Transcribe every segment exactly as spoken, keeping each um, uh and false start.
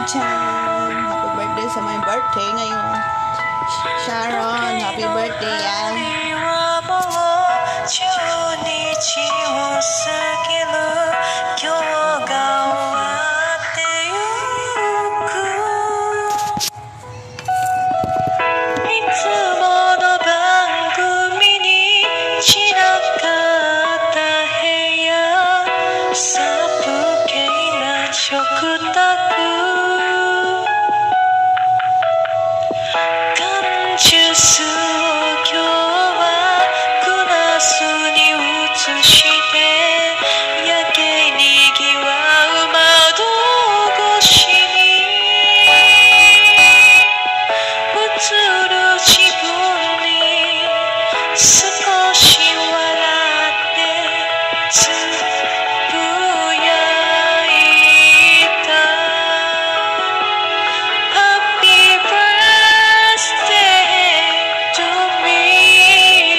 time. Happy birthday sa my birthday ngayon. Sharon, happy birthday ah. じゅうにちを過ぎる今日が終わってゆくいつもの番組に散らかった部屋殺風景な食卓缶ジュースを今日はグラスに移してやけにぎわう窓越しに映る自分に少し笑ってつぶやいた Happy birthday to me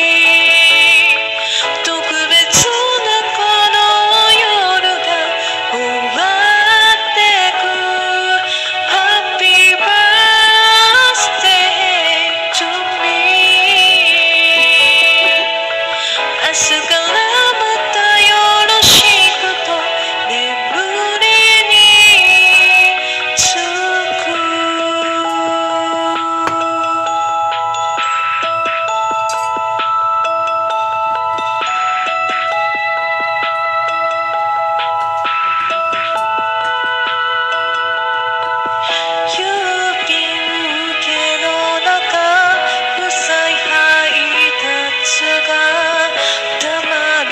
特別なこの夜が終わってく Happy birthday to me 明日からまたよろしくと眠りにつく郵便受けの中不再配達がたま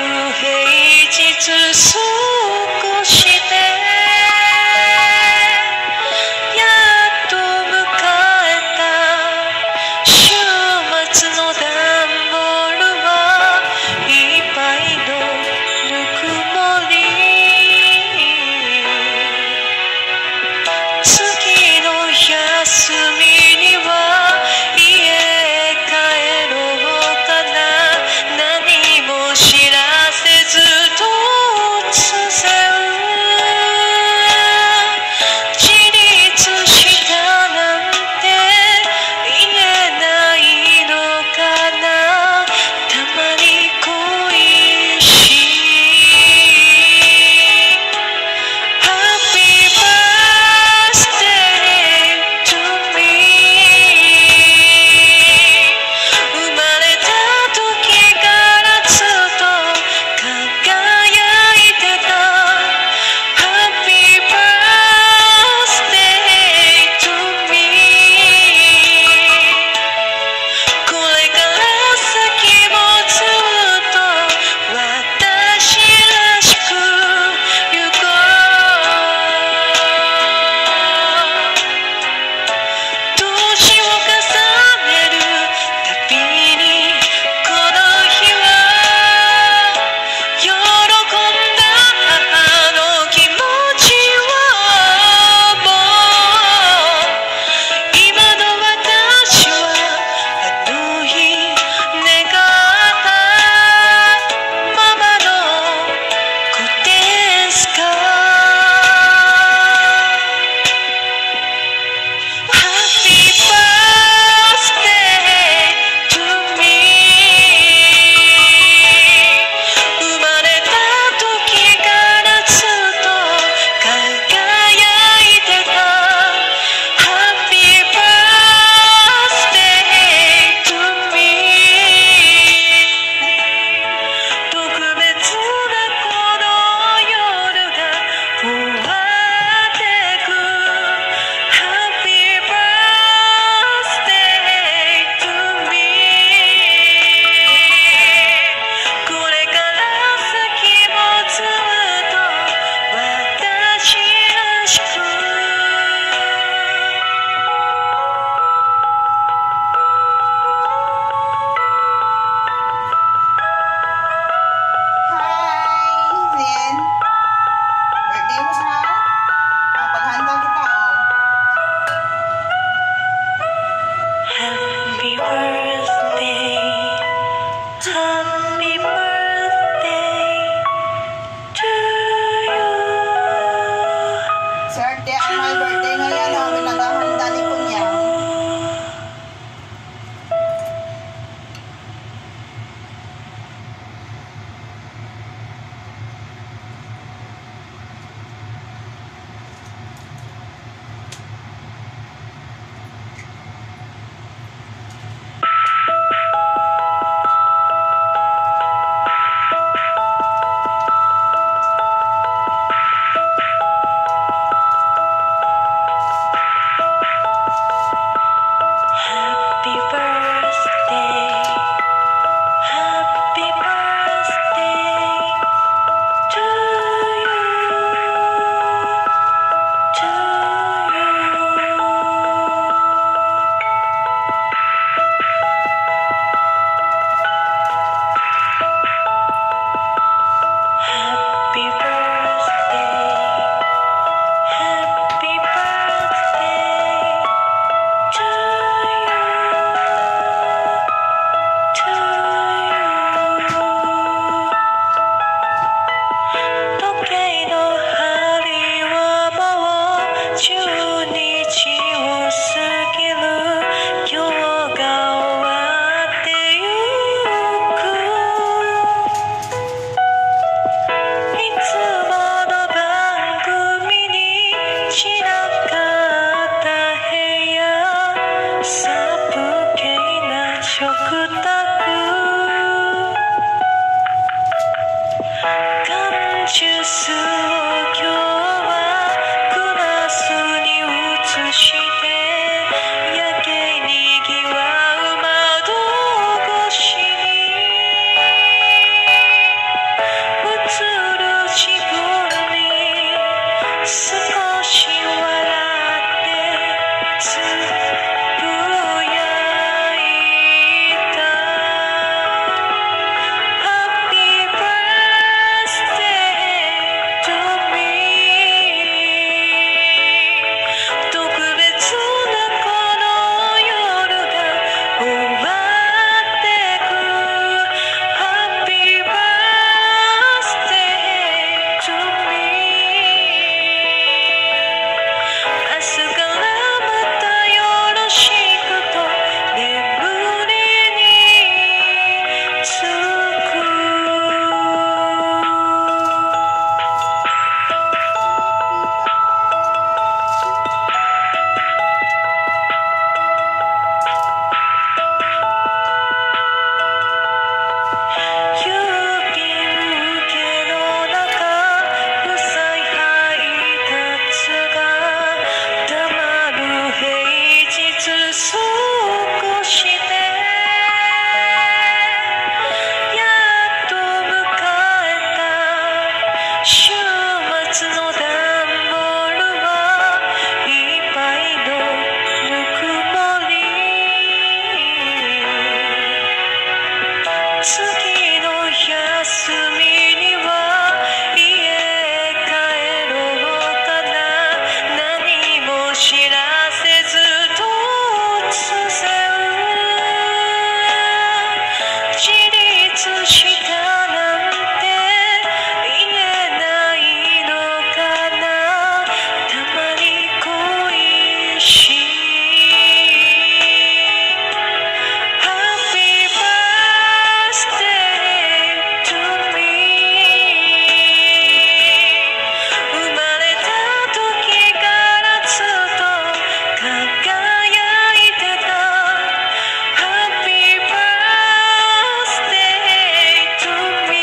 ジュースを今日はグラスに移して夜景にぎわう窓越しに映る自分に少し笑ってつぶやいた Happy birthday to me 特別なこの夜が終わってく Happy birthday to me 明日からまたよろしくと眠りにつく郵便受けの中不再配達が黙る平日少しでやっと迎えた週末の段ボールはいっぱいのぬくもり次の休みには家帰ろうかな何も知らせず突然自立したなんて言えないのかなたまに恋しい Happy birthday to me 生まれた時からずっと輝いてた Happy birthday to me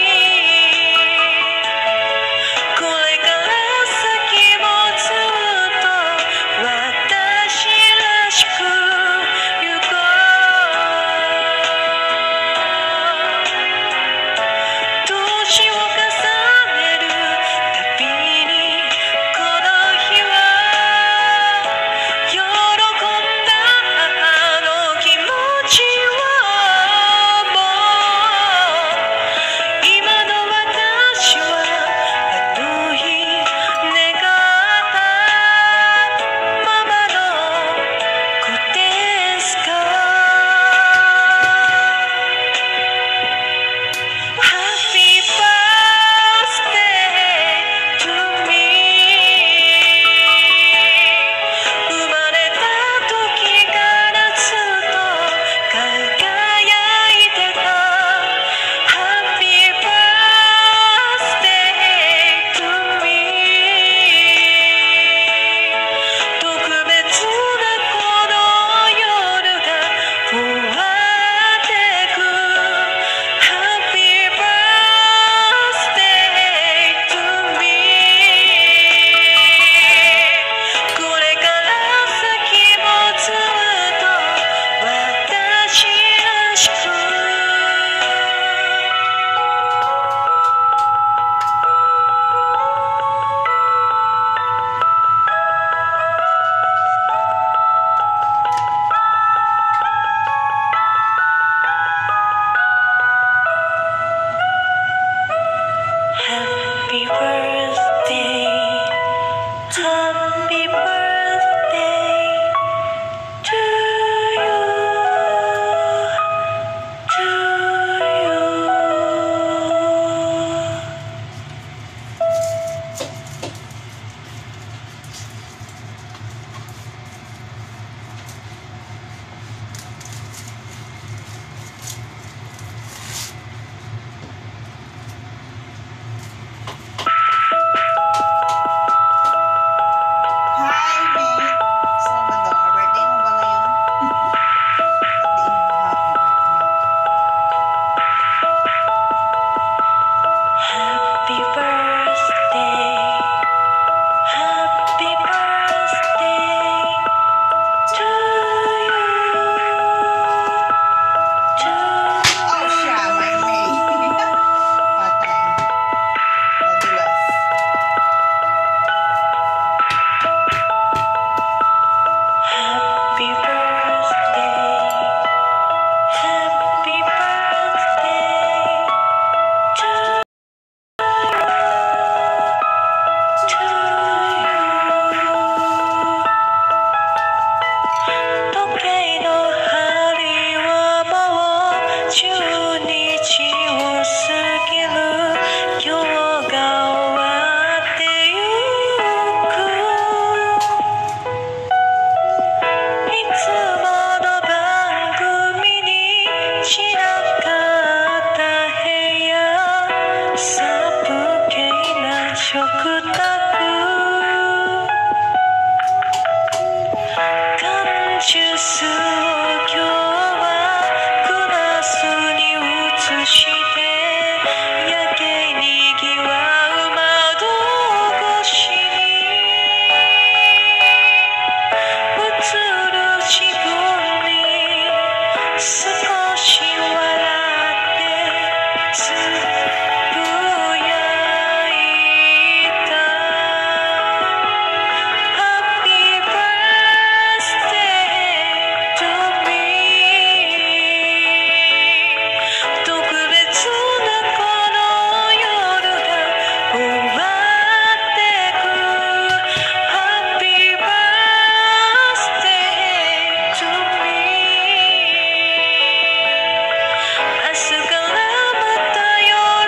これから先もずっと私らしく行こう年を重ねるたびにこの日は喜んだあの気持ちをもう今の私はあの日願ったままの子ですか Happy birthday to me 生まれた時からずっと輝いてた Happy birthday to me 特別なこの夜が終わってく Happy birthday to me これから先もずっと私らしくHappy birthday Happy birthday to you to you 'Happy birthday 明日からまた夜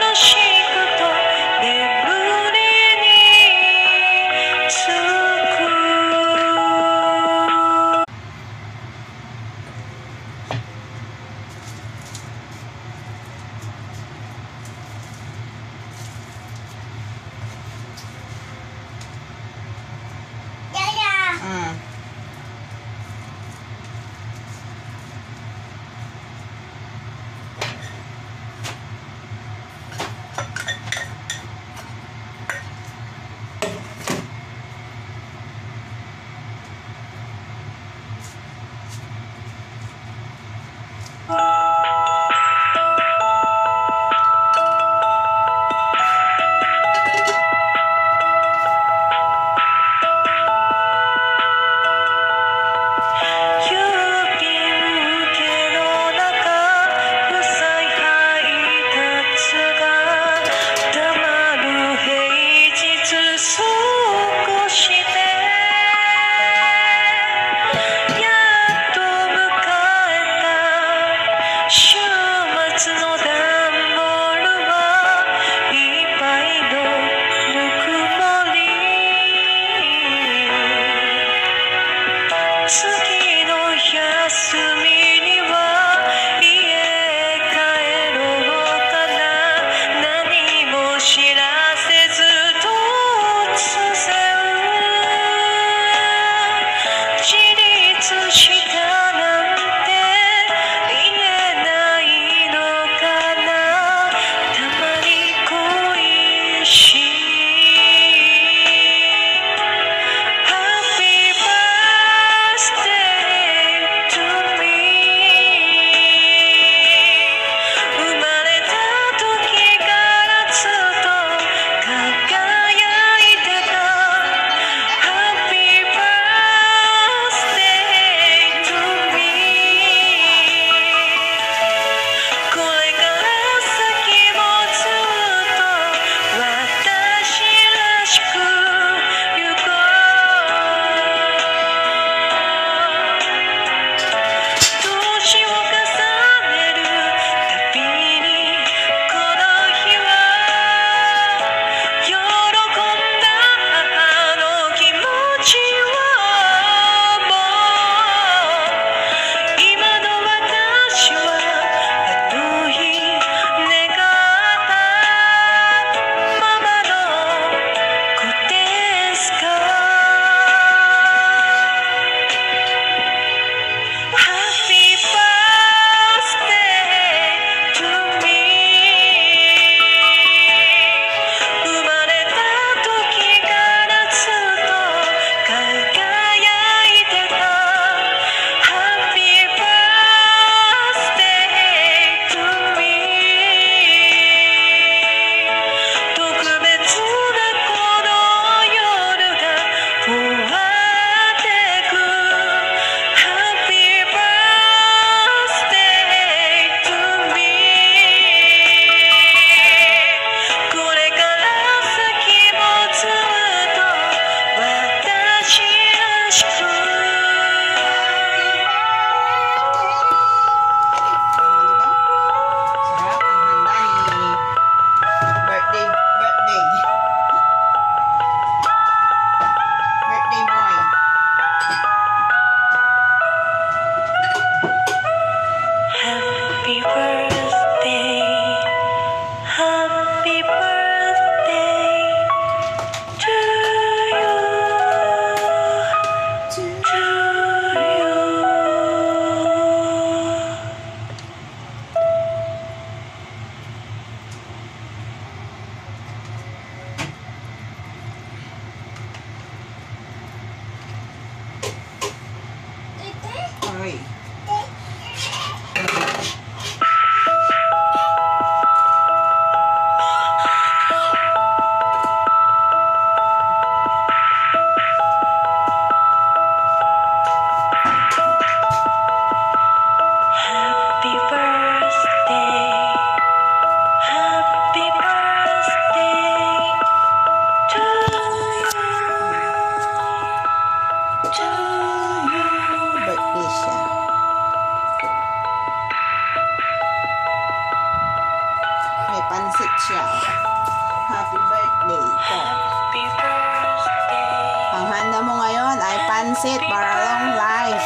pansit siya. Happy birthday po. Happy birthday Ang handa mo ngayon ay pansit para long life.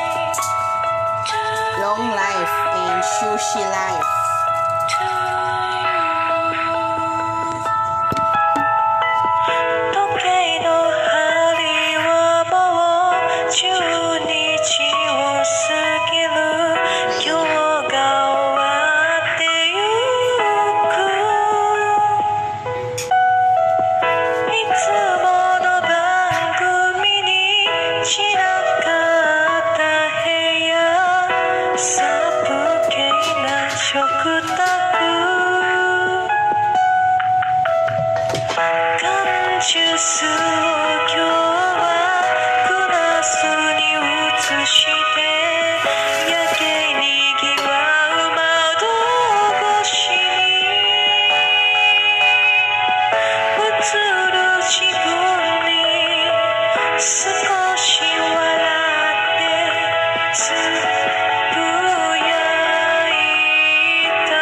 Long life and sushi life. to you 時計の針はもうじゅうにちを過ぎる今日が終わってゆくいつもの番組に散らかった部屋殺風景な食卓缶ジュースを今日はグラスに移してやけにぎわう窓越しに映る自分に少し笑ってつぶやいた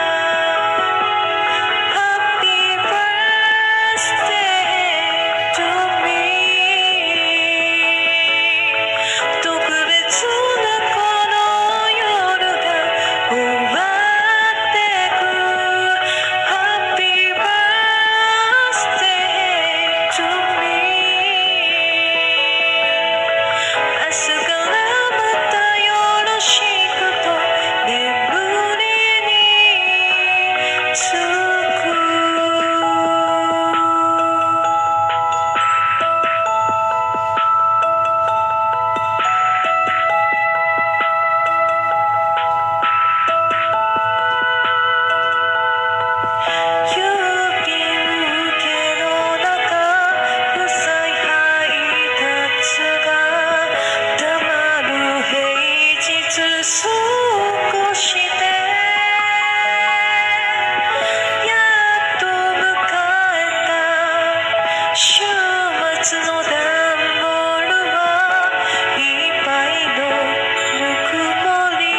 Happy birthday to me 特別なこの夜が終わってく Happy birthday to me 明日からまたよろしくと眠りにつく郵便受けの中不再配達が黙る平日少しでやっと迎えた週末の段ボールはいっぱいのぬくもり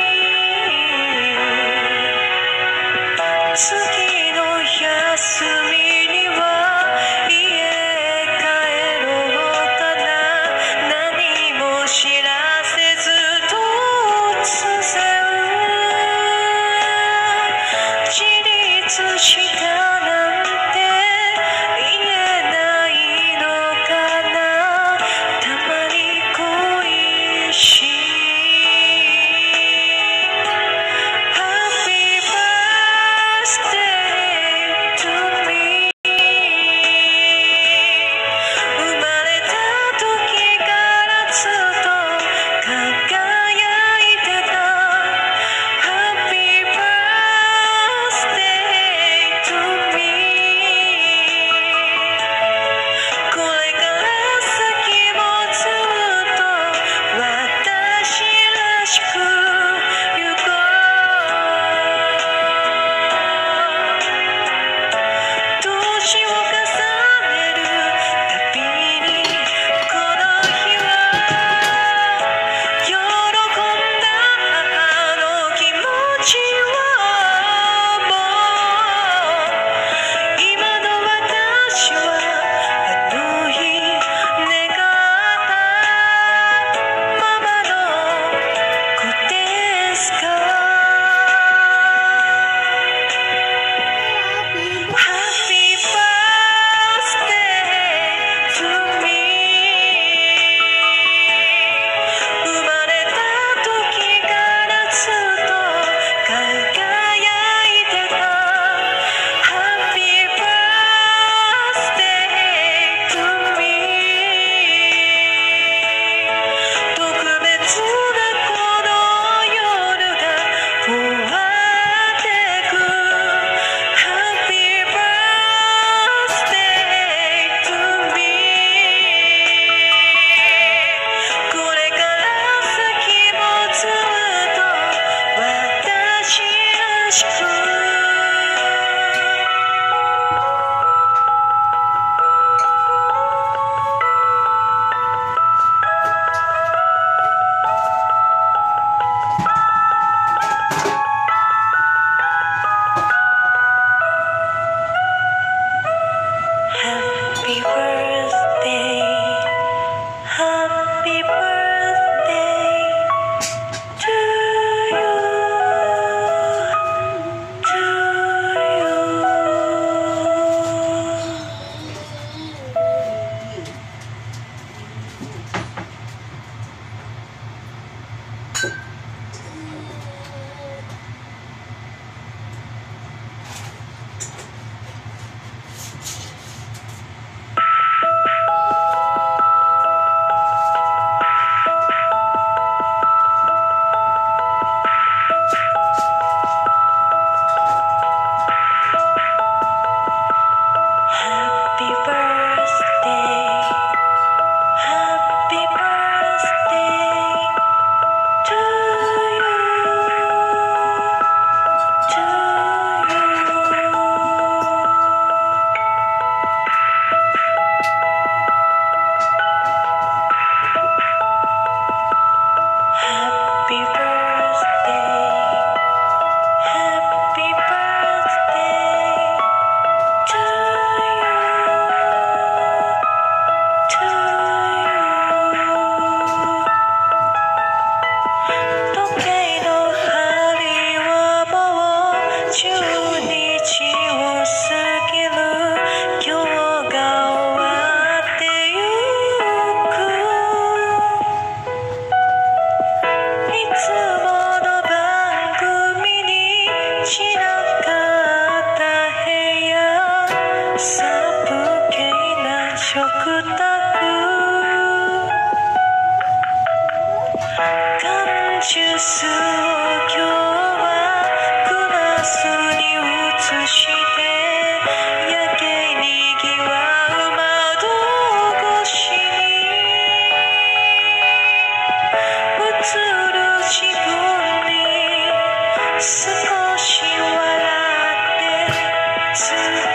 次の休みには家帰ろうかな何も知らせず突然自立したなんて言えないのかなたまに恋しい Happy birthday to me 生まれた時からずっと輝いてた Happy birthday to つ